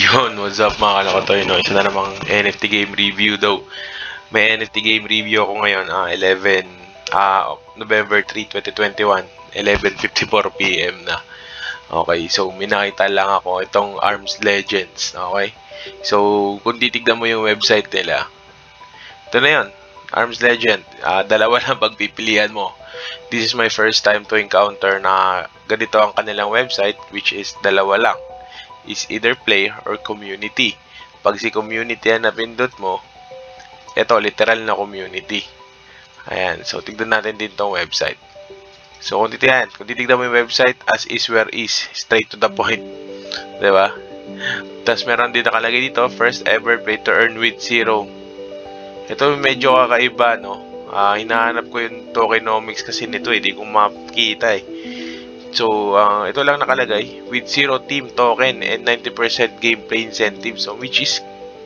Yun, what's up mga kalokotoy, no? Isa na namang NFT game review daw. May NFT game review ako ngayon, November 3, 2021, 11:54 PM na. Okay, so may nakita lang ako itong Arms Legends, okay? So, kung titignan mo yung website nila, ito na yun, Arms Legend, dalawa lang pagpipilian mo. This is my first time to encounter na ganito ang kanilang website, which is dalawa lang. Is either play or community. Pag si community ang napindot mo, ito literal na community. Ayan, so tignan natin din tong website. So kung titignan mo yung website, as is where is, straight to the point, diba? Tapos meron din nakalagay dito, first ever play to earn with zero. Ito medyo kakaiba, no? Hinahanap ko yung tokenomics kasi nito, hindi ko makita eh. So, ito lang nakalagay, with 0 team token and 90% gameplay incentive. So, which is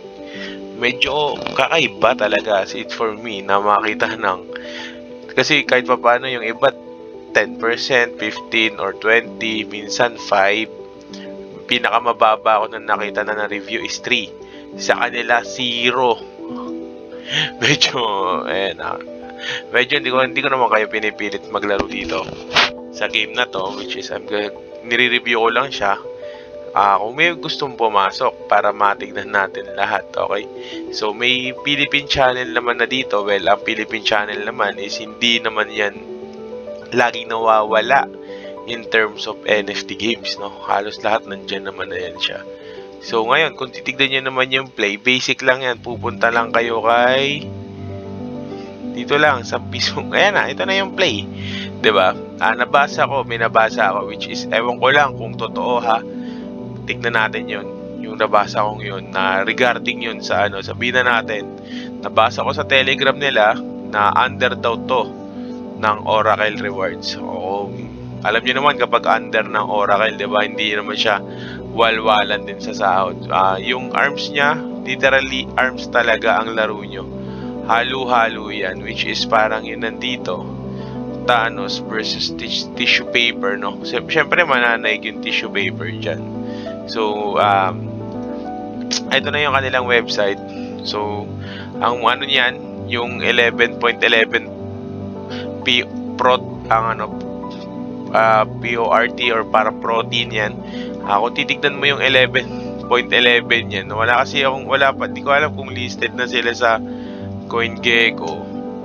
medyo kakaiba talaga as it for me na makita ng, kasi kahit pa paano yung iba 10%, 15 or 20, minsan 5. Pinakamababa ko na nakita na review is 3. Sa kanila 0. Medyo medyo hindi ko naman kayo pinipilit maglaro dito sa game na to, which is nire-review ko lang siya. Kung may gustong pumasok para matignan natin lahat, okay? So may Philippine channel naman na dito. Well, ang Philippine channel naman is hindi naman yan laging nawawala in terms of NFT games, no? Halos lahat nandyan naman na yan siya. So ngayon, kung titignan nyo naman yung play, basic lang yan. Pupunta lang kayo kay dito lang sa piso. Ayan na, ito na yung play, 'di ba? May nabasa ako, which is ewan ko lang kung totoo ha. Tignan natin 'yon, yung nabasa kong 'yon na regarding 'yon sa sabihin na natin. Nabasa ko sa Telegram nila na under daw to ng Oracle rewards. O alam niyo naman kapag under ng Oracle, 'di ba? Hindi naman siya walwalan din sa sahod. Yung arms niya, literally arms talaga ang laro nyo. Halo-halo yan, which is parang yun nandito, Thanos versus tissue paper, no? Siyempre mananaig yung tissue paper dyan. So, ito na yung kanilang website. So, ang niyan, yung 11.11 PORT or para protein yan. Kung titignan mo yung 11.11 yan, wala pa, di ko alam kung listed na sila sa CoinGecko.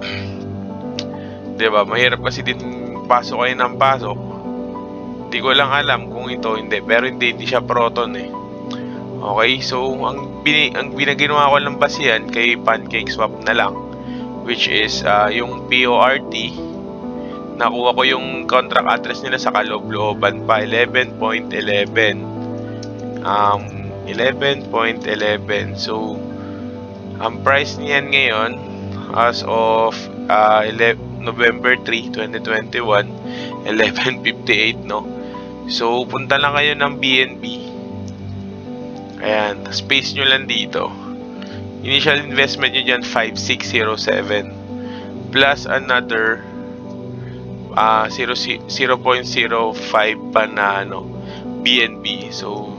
Diba? Mahirap kasi din pasok kayo ng pasok. Di ko lang alam kung ito hindi. Pero hindi siya Proton eh. Okay? So, ang binaginawa ko lang basihan kay PancakeSwap na lang. Which is, yung PORT. Nakuha ko yung contract address nila sa kaloob-looban pa. 11.11. 11.11. So, ang price niyan ngayon as of November 3, 2021, 11.58, no? So, punta lang kayo ng BNB. Ayan, space nyo lang dito. Initial investment nyo dyan, 5,607. Plus another 0.05 pa na BNB. So,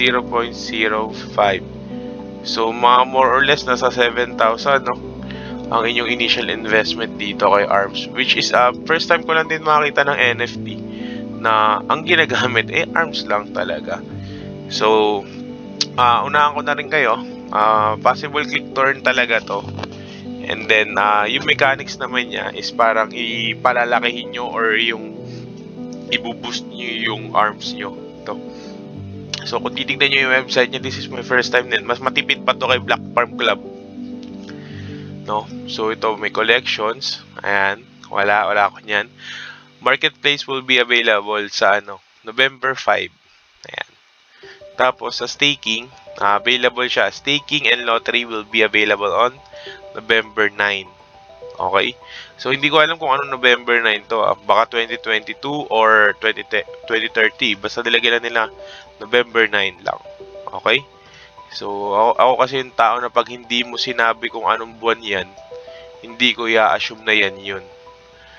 0.05. So, mga more or less nasa 7,000, no? Ang inyong initial investment dito kay ARMS, which is first time ko lang din makita ng NFT na ang ginagamit ARMS lang talaga. So, unahan ko na rin kayo. Possible click turn talaga to. And then, yung mechanics naman niya is parang ipalalakihin nyo or yung ibuboost nyo yung ARMS nyo. Ito. So, kung titignan nyo yung website niya, this is my first time din. Mas matipid pa to kay Black Farm Club. No? So, ito may collections. Ayan. Wala ako niyan. Marketplace will be available sa November 5. Ayan. Tapos, sa staking, available siya. Staking and lottery will be available on November 9. Okay? So, hindi ko alam kung ano November 9 to. Baka 2022 or 2030. Basta nilagyan nila November 9 lang. Okay? So, ako kasi yung tao na pag hindi mo sinabi kung anong buwan yan, hindi ko i-assume na yan yun.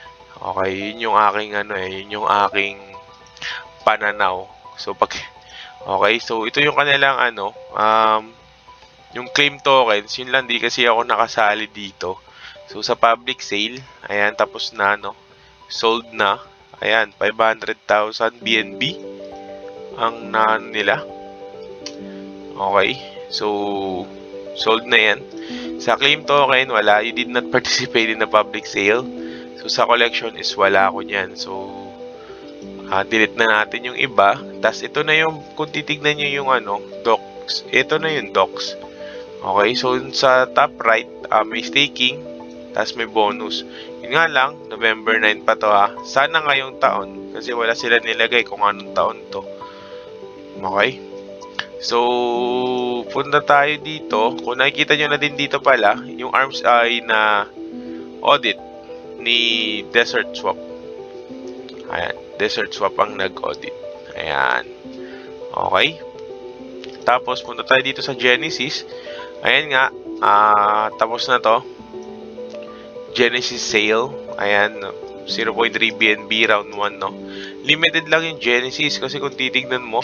Okay? Yun yung aking yun yung aking pananaw. So, pag Okay, so ito yung kanilang ano, yung claim tokens, yun lang, di kasi ako nakasali dito. So sa public sale, ayan, tapos na, no, sold na, ayan, 500,000 BNB ang nila. Okay, so sold na yan. Sa claim token, wala, you did not participate in the public sale. So sa collection is wala ako niyan. So delete na natin yung iba. Tapos ito na yung, kung titignan nyo yung ano, docs. Ito na yung docs. Okay, so sa top right, may staking. Tapos may bonus. Yun nga lang, November 9 pa to ha. Sana ngayong taon. Kasi wala sila nilagay kung anong taon to. Okay. So, punta tayo dito. Kung nakikita nyo na din dito pala, yung ARMS ay na audit ni Desert Swap. Ayan. Desert Swap ang nag-audit. Ayan. Okay. Tapos, punta tayo dito sa Genesis. Ayan nga. Tapos na to. Genesis sale. Ayan. 0.3 BNB round 1, no? Limited lang yung Genesis. Kasi kung titignan mo,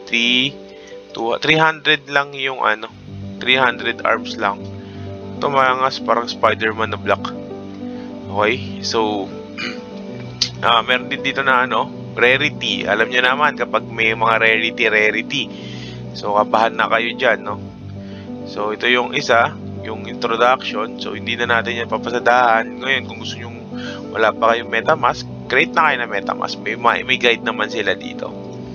50 to 300 lang yung ano. 300 ARMS lang. Ito mayangas parang Spider-Man na black. Okay. So, meron din dito na ano, rarity. Alam nyo naman kapag may mga rarity. So, kabahan na kayo dyan, no? So, ito yung isa, yung introduction. So, hindi na natin yan papasadahan. Ngayon, kung gusto nyo, wala pa kayong MetaMask, create na kayo na MetaMask. May guide naman sila dito.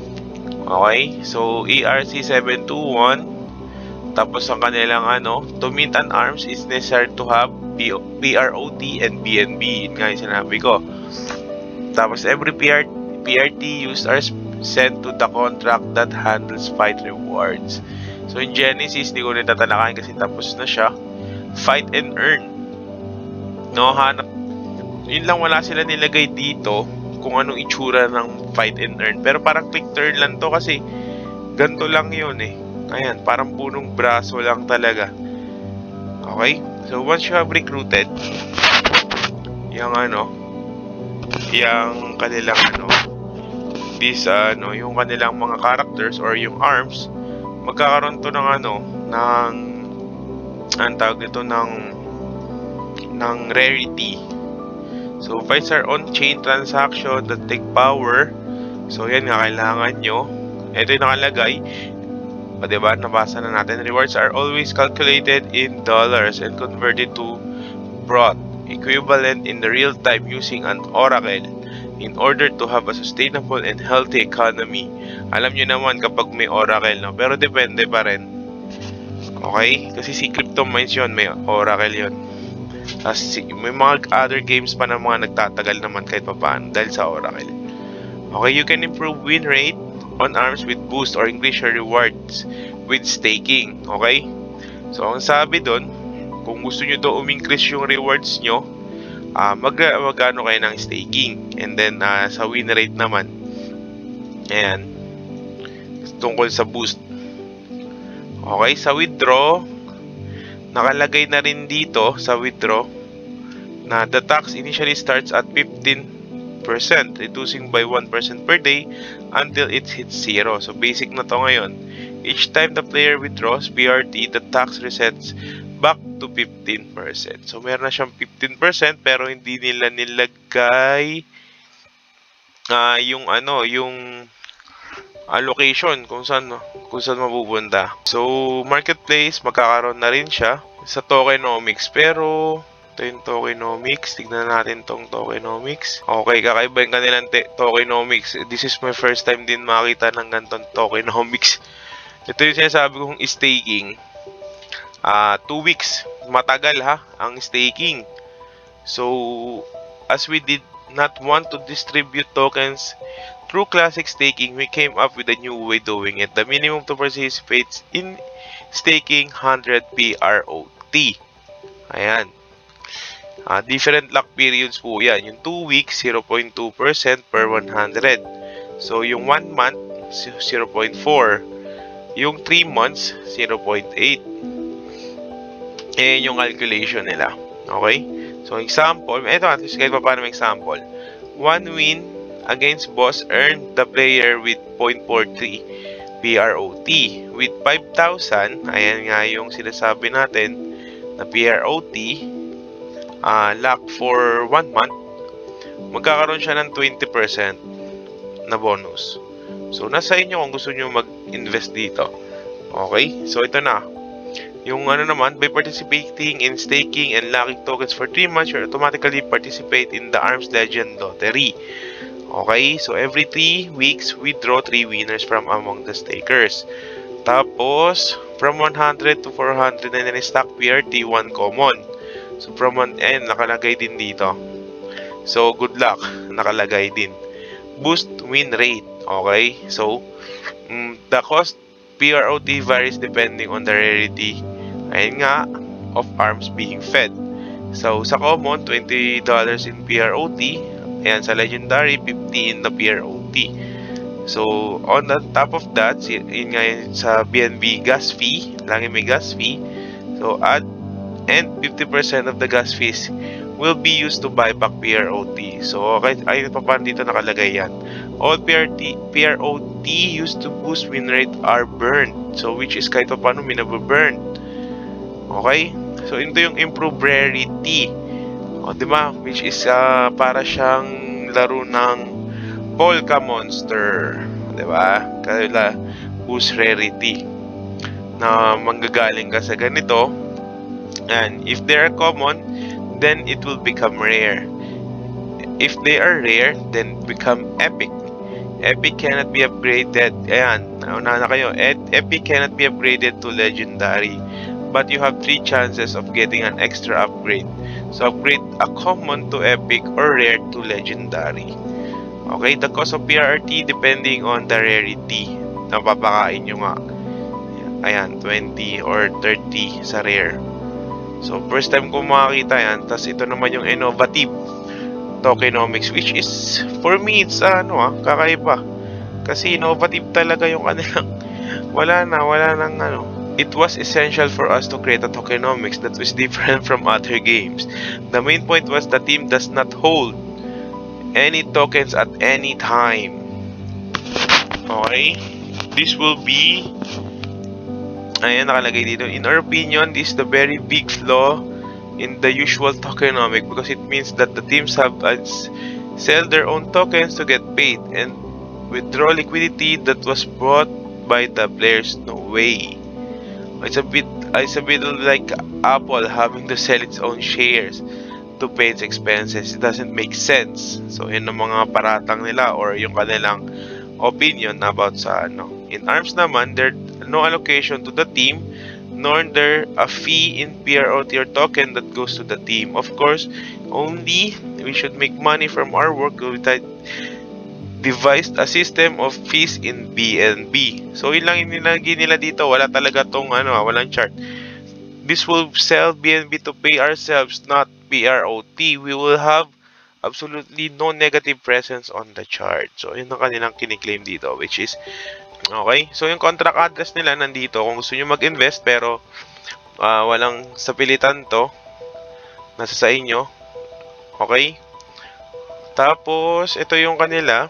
Okay? So, ERC721. Tapos, ang kanilang ano, to mint an ARMS is necessary to have PROT and BNB. Yun nga yung sinabi ko. Tapos, every PRT used are sent to the contract that handles fight rewards. So, in Genesis, di ko rin tatalakayin kasi tapos na siya. Fight and earn. No, hanap. Yun lang, wala sila nilagay dito kung anong itsura ng fight and earn. Pero parang click turn lang to kasi ganito lang yun eh. Ayan, parang punong braso lang talaga. Okay? So, once you have recruited, yung ano, yung kanilang ano, yung kanilang mga characters or yung ARMS, magkakaroon to ng ano, ang tawag nito ng rarity. So, fights are on-chain transaction that take power. So, yan nga, kailangan nyo. Ito yung nakalagay. O, diba? Nabasa na natin. Rewards are always calculated in dollars and converted to PROT, equivalent in the real time using an oracle in order to have a sustainable and healthy economy. Alam nyo naman kapag may oracle, no? Pero depende pa rin. Okay? Kasi si CryptoMines yun, may oracle yun. Tapos may mga other games pa na mga nagtatagal naman kahit pa paano dahil sa oracle. Okay, you can improve win rate on ARMS with boost or increase your rewards with staking. Okay? So, ang sabi doon, kung gusto nyo daw umingrease yung rewards nyo, magano kayo ng staking. And then, sa win rate naman, ayan, tungkol sa boost. Okay, sa withdraw, nakalagay na rin dito sa withdraw na the tax initially starts at 15%, reducing by 1% per day until it hits 0. So, basic na to ngayon. Each time the player withdraws PRT, the tax resets back to 15%. So, meron na siyang 15% pero hindi nila nilagay yung ano, yung allocation kung saan mapupunta. So, marketplace, magkakaroon na rin siya sa tokenomics. Pero, ito yung tokenomics. Tignan natin tong tokenomics. Okay, kakaiba yung kanilang tokenomics. This is my first time din makita ng ganitong tokenomics. Ito yung sinasabi kong staking. 2 weeks. Matagal ha, ang staking. So, as we did not want to distribute tokens through classic staking, we came up with a new way doing it. The minimum to participate in staking 100 PROT. Ayan. Different lock periods po yan. Yung 2 weeks, 0.2% per 100. So, yung 1 month, 0.4. Yung 3 months, 0.8. Ayan yung calculation nila. Okay? So, example, ito at least kahit pa paano example. 1 win against boss earned the player with 0.43 PROT. With 5,000, ayan nga yung sinasabi natin na PROT, lock for 1 month, magkakaroon siya ng 20% na bonus. So, nasa inyo kung gusto nyo mag-invest dito. Okay? So, ito na. Yung ano naman, by participating in staking and locking tokens for 3 months, you automatically participate in the Arms Legend Lottery. Okay? So, every 3 weeks, we draw 3 winners from among the stakers. Tapos, from 100 to 400 na stock PRT, 1 common. So, from 1 and nakalagay din dito. So, good luck. Nakalagay din. Boost win rate. Okay? So, the cost PROT varies depending on the rarity, ayun nga, of arms being fed. So, sa common, $20 in PROT. Ayan, sa legendary, 50 in the PROT. So, on the top of that, yun nga yun, sa BNB gas fee, lagi may gas fee. So, add, and 50% of the gas fees will be used to buy back PROT. So, okay, ayun pa paano dito nakalagay yan. All PROT used to boost win rate are burned. So, which is kahit pa paano minaburn. Okay? So, ito yung improved rarity. O, diba? Which is para siyang laro ng Polka Monster. Diba? Kaya boost rarity. Na manggagaling ka sa ganito. And if they are common, then it will become rare. If they are rare, then become epic. Epic cannot be upgraded. Ayan, nauna na kayo. Epic cannot be upgraded to legendary, but you have 3 chances of getting an extra upgrade. So upgrade a common to epic or rare to legendary. Okay, the cost of PRT depending on the rarity. Napapakain nyo nga. Ayan, 20 or 30 sa rare. So first time ko makakita yan. Tapos ito naman yung innovative tokenomics, which is, for me, it's kakaiba. Kasi innovative talaga yung kanilang, wala nang It was essential for us to create a tokenomics that was different from other games. The main point was the team does not hold any tokens at any time. Okay? This will be, ayan, nakalagay dito. In our opinion, this is the very big flaw in the usual tokenomic, because it means that the teams have sell their own tokens to get paid and withdraw liquidity that was brought by the players. No way. It's a bit like Apple having to sell its own shares to pay its expenses. It doesn't make sense. So yun ang mga paratang nila or yung kanilang opinion about sa ano. In ARMS naman, there's no allocation to the team, nor there a fee in PROT or token that goes to the team. Of course, only we should make money from our work. We devised a system of fees in BNB. So yun lang inilagay nila dito. Wala talaga tong walang chart. This will sell BNB to pay ourselves, not PROT. We will have absolutely no negative presence on the chart. So yun ang kanilang kiniklaim dito, which is okay. So yung contract address nila nandito kung gusto nyo mag-invest pero walang sapilitan to, nasa sa inyo. Okay? Tapos ito yung kanila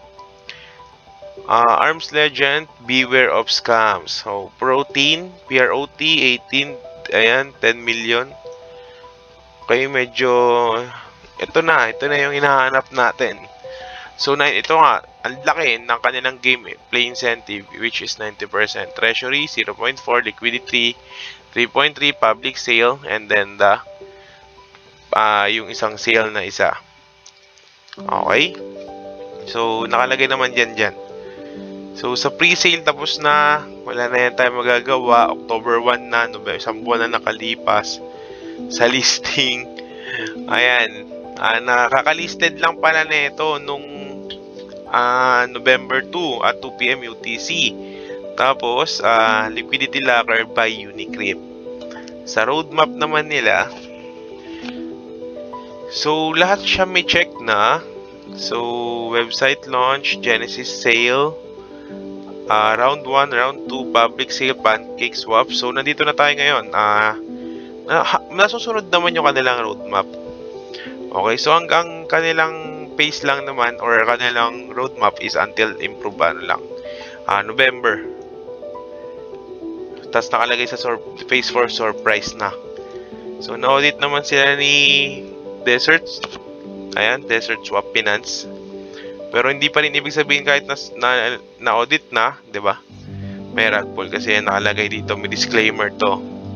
Arms Legend, beware of scams. So protein, PROT 18, ayan, 10 million. Okay, medyo ito na yung hinahanap natin. So ito nga, ang laki ng kanilang game play incentive, which is 90%. Treasury 0.4, liquidity 3.3, public sale, and then the yung isang sale na isa. Okay? So nakalagay naman dyan. So sa pre-sale tapos na, wala na yan tayo magagawa. October 1 na, isang buwan na nakalipas. Sa listing, ayan, nakaka-listed lang pala na ito nung November 2 at 2 PM UTC. Tapos, liquidity locker by Unicrypt. Sa roadmap naman nila, so lahat siya may check na. So, website launch, Genesis sale, round 1, round 2, public sale, pancake swap. So, nandito na tayo ngayon. Nasusunod naman yung kanilang roadmap. Okay, so hanggang kanilang pace lang naman or kanilang roadmap is until improve November. Tapos nakalagay sa phase 4 surprise na. So na-audit naman sila ni Desert. Ayan, Desert Swap Finance. Pero hindi pa rin ibig sabihin kahit na-audit na, 'di ba? May rug pull kasi nakalagay dito, may disclaimer to.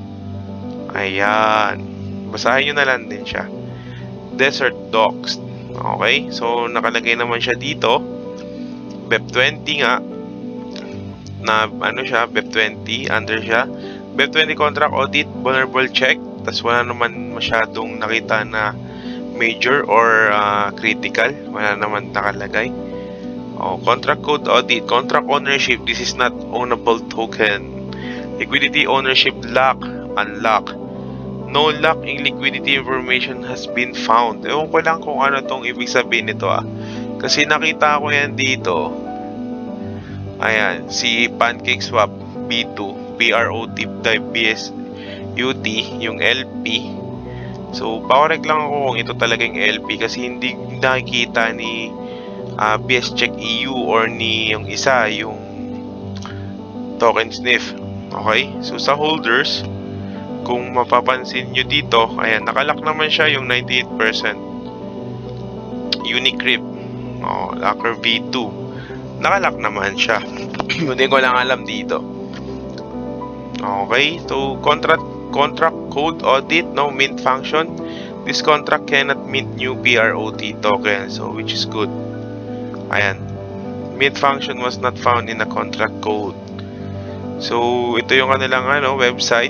Ayan. Basahin nyo na lang din siya. Desert Docs. Okay, so nakalagay naman siya dito. BEP20 nga. Na ano siya, BEP20 under siya. BEP20 contract audit, vulnerable check. Tapos wala naman masyadong nakita na major or critical. Wala naman nakalagay. Contract code audit, contract ownership. This is not ownable token. Liquidity ownership lock, unlock. No lock in liquidity information has been found. Ewan ko lang kung ano tong ibig sabihin nito Kasi nakita ko yan dito. Ayan, si PancakeSwap B2, BROT type BSUT, yung LP. So, pakorek lang ako kung ito talaga yung LP kasi hindi nakikita ni BSCheck EU or ni yung isa, yung token sniff. Okay? So, sa holders, kung mapapansin nyo dito, ayan, nakalock naman siya yung 98%. Unicrypt. Locker V2. Nakalock naman siya. Hindi ko lang alam dito. Okay? So, contract code audit, no mint function. This contract cannot mint new PROT token, so which is good. Ayan, mint function was not found in the contract code. So ito yung kanilang website.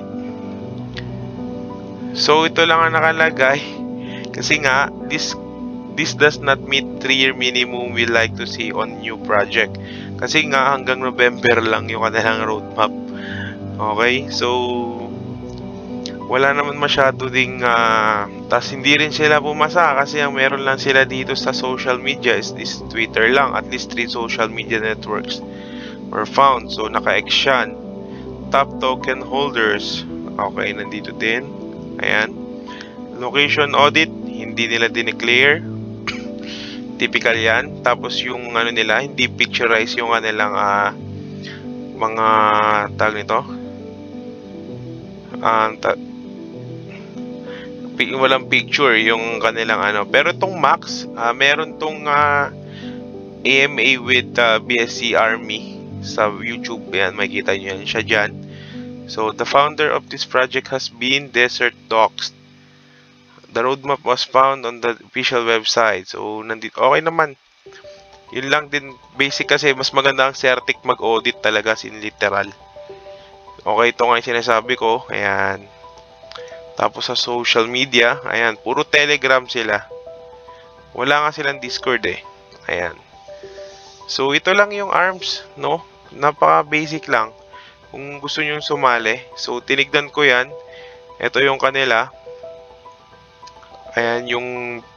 So ito lang ang nakalagay kasi nga this does not meet 3-year minimum we like to see on new project. Kasi nga hanggang November lang yung kanilang roadmap. Okay, so wala naman masyado ding tas hindi rin sila pumasa kasi ang meron lang sila dito sa social media is Twitter lang. At least 3 social media networks were found. So naka-X yan. Top token holders, okay, nandito din. Ayan, location audit, hindi nila dineclare. Typical yan. Tapos yung nila, hindi picturize yung kanilang mga tag nito, walang picture yung kanilang pero itong Max, meron tong AMA with BSC Army sa YouTube. Yan, makikita nyo yan siya dyan. So the founder of this project has been Desert Docs. The roadmap was found on the official website. So nandito, okay naman. Yun lang din basic kasi mas maganda ang Certic mag-audit talaga, sin literal. Okay, ito nga yung sinasabi ko. Ayan. Tapos sa social media, ayan, puro Telegram sila. Wala nga silang Discord Ayan. So ito lang yung ARMS, no? Napaka-basic lang. Kung gusto niyo sumali, so tinignan ko 'yan. Ito yung kanila. Ayan yung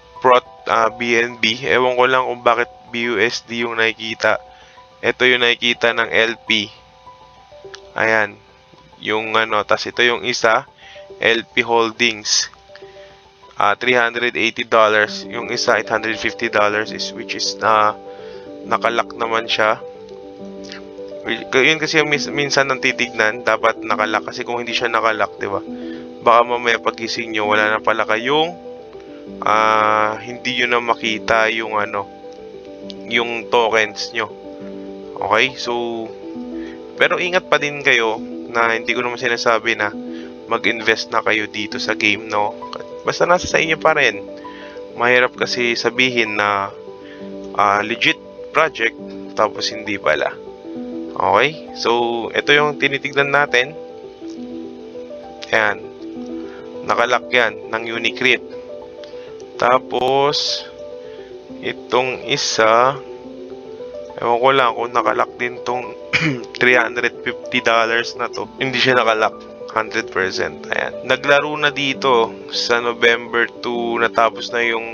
BNB. Ewan ko lang kung bakit BUSD yung nakikita. Ito yung nakikita ng LP. Ayan. Yung tas ito yung isa, LP Holdings. $380. Yung isa, $850 which is nakalock naman siya. Yun kasi yung minsan nang titignan, dapat nakalock kasi kung hindi siya nakalock, 'di ba? Baka mamaya pagising nyo, wala na pala kayong hindi yun na makita yung yung tokens nyo. Okay? So pero ingat pa din kayo na hindi ko naman sinasabi na mag-invest na kayo dito sa game, no? Basta nasa sa inyo pa rin. Mahirap kasi sabihin na legit project tapos hindi pala. Okay? So ito yung tinitignan natin. Ayan. Nakalock yan ng Unicrypt. Tapos itong isa, ewan ko lang kung nakalock din tong $350 na to. Hindi siya nakalock 100%. Ayan. Naglaro na dito sa November 2, natapos na yung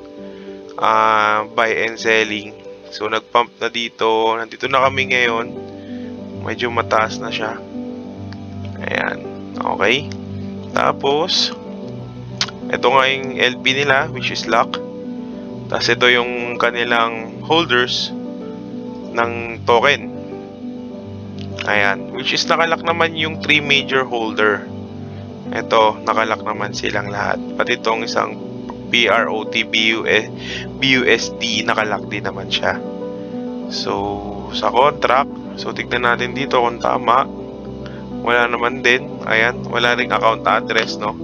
buy and selling. So nagpump na dito. Nandito na kami ngayon. Medyo mataas na siya. Ayan. Okay. Tapos ito nga yung LP nila, which is lock. Tapos ito yung kanilang holders ng token. Ayan, which is nakalock naman yung 3 major holder. Ito, nakalock naman silang lahat. Pati itong isang PROT BUSD, nakalock din naman siya. So, sa contract, so tignan natin dito kung tama. Wala naman din. Ayan, wala ring account address, no?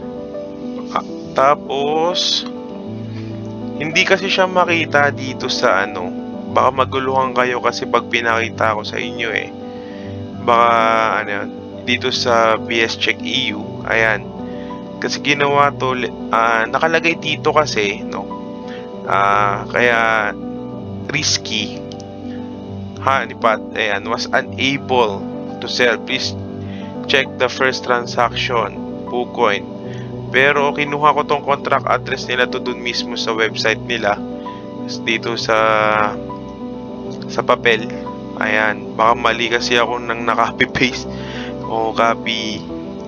Tapos, hindi kasi siya makita dito sa ano. Baka maguluhan kayo kasi pag pinakita ko sa inyo baka ano yun, dito sa BS Check EU. Ayan. Kasi ginawa to, nakalagay dito kasi, no? Kaya risky. Honeypot, ayan, was unable to sell. Please check the first transaction, PooCoin. Pero kinuha ko tong contract address nila to dun mismo sa website nila. Dito sa papel. Ayan, baka mali kasi ako nang naka-copy paste o copy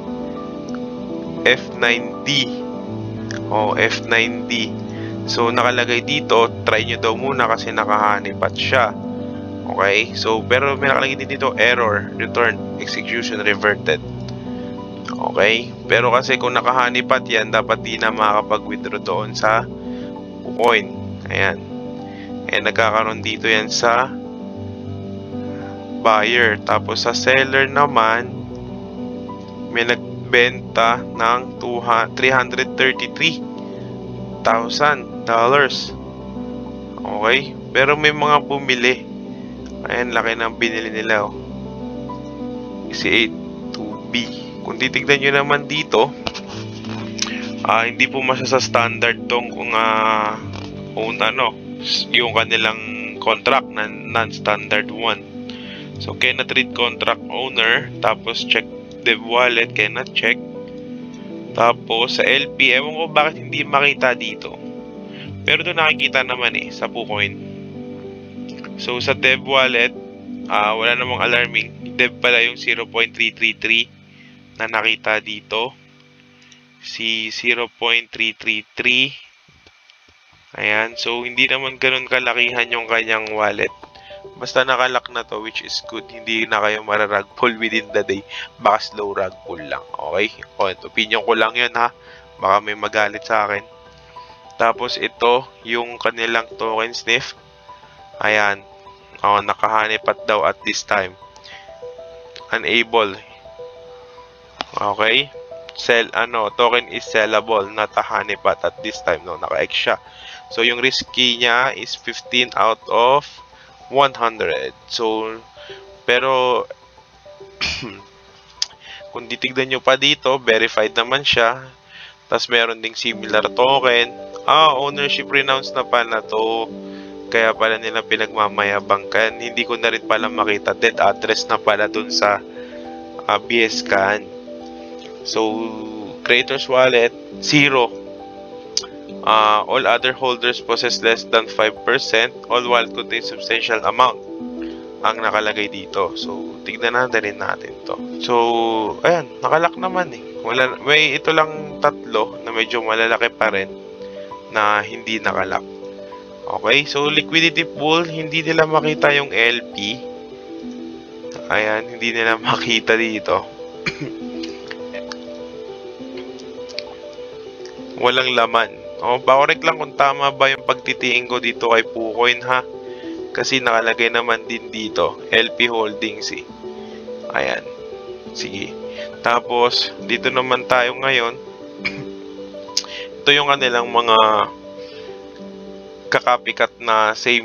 F9D. F9D. So nakalagay dito, try nyo daw muna kasi naka-honeypot siya. Okay? So pero may nakalagay dito error, return, execution reverted. Okay? Pero kasi kung naka-honeypot yan, dapat di na makakapag-withdraw doon sa PooCoin. Ayan. Nagkakaroon dito yan sa buyer. Tapos sa seller naman, may nagbenta ng $333,000. Okay? Pero may mga bumili. Ayan, laki ng binili nila. Si A2B. Kung titignan nyo naman dito, hindi po sa standard tong kung yung kanilang contract na non-standard one. So, cannot read contract owner. Tapos, check dev wallet. Cannot check. Tapos, sa LP, ewan ko bakit hindi makita dito. Pero doon nakikita naman sa PooCoin. So, sa dev wallet, wala namang alarming. Dev pala yung 0.333 na nakita dito. Si 0.333. Ayan. So, hindi naman ganun kalakihan yung kanyang wallet. Basta nakalock na to, which is good. Hindi na kayo mararag pull within the day. Baka slow rag pull lang. Okay? Opinion ko lang yun, ha. Baka may magalit sa akin. Tapos ito, yung kanilang token sniff. Ayan. Naka-honeypot daw at this time. Unable. Okay? Token is sellable, not a honeypot at this time. No, naka-X siya. So, yung risky niya is 15 out of 100. So, pero kung titignan nyo pa dito, verified naman siya. Tapos meron ding similar token. Ownership renounced na pala to. Kaya pala nila pinagmamayabangkan. Hindi ko na rin pala makita. Dead address na pala dun sa BSCAN. So, creators wallet, 0. All other holders possess less than 5%. All wallet contains substantial amount ang nakalagay dito. So, tignan natin to. So, ayan, nakalock naman may ito lang tatlo na medyo malalaki pa rin na hindi nakalock. Okay, so liquidity pool, hindi nila makita yung LP. Ayan, hindi nila makita dito. Walang laman. Bakorek lang kung tama ba yung pagtitingin ko dito kay PooCoin, ha. Kasi nakalagay naman din dito, LP Holdings Ayan. Sige. Tapos, dito naman tayo ngayon. Ito yung kanilang mga kakapikat na same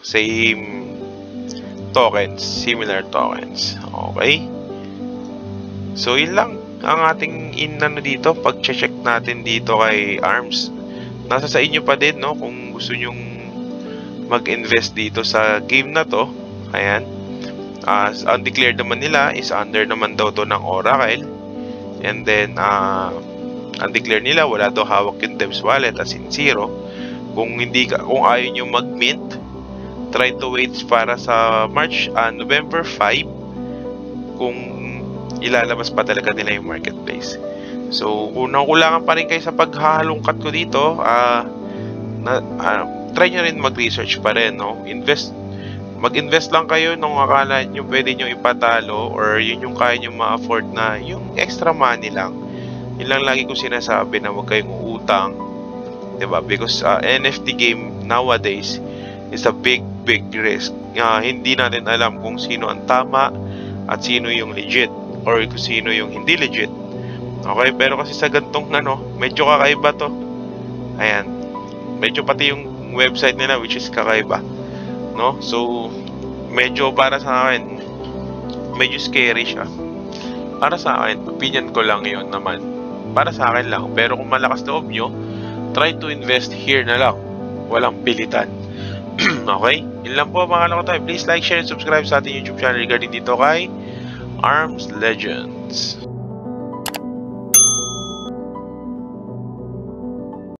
tokens, similar tokens. Okay? So, yun lang ang ating dito. Pag-check natin dito kay ARMS. Nasa sa inyo pa din, no? Kung gusto nyong mag-invest dito sa game na to. Ayan. Undeclared naman nila is under naman daw to ng Oracle. And then, undeclared nila, wala daw hawak yung Devs wallet as in 0. Kung ayaw nyo mag-mint, try to wait para sa November 5 kung ilalabas pa talaga nila yung marketplace. So, kung nakulangan pa rin kayo sa paghahalongkat ko dito, try nyo rin mag-research pa rin, no? Invest mag-invest lang kayo nung akala nyo pwede nyo ipatalo or yun yung kaya nyo ma-afford na yung extra money lang. Yun lang lagi ko sinasabi na huwag kayong uutang, diba? Because NFT game nowadays is a big risk. Hindi natin alam kung sino ang tama at sino yung legit or kung sino yung hindi legit. Okay, pero kasi sa gantong medyo kakaiba to. Ayan, medyo pati yung website nila which is kakaiba, no? So medyo para sa akin medyo scary siya. Para sa akin, opinion ko lang yun naman. Para sa akin lang. Pero kung malakas loob nyo, try to invest here na lang. Walang pilitan. Okay? Yun lang po mga tayo. Please like, share, and subscribe sa ating YouTube channel regarding dito kay Arms Legends.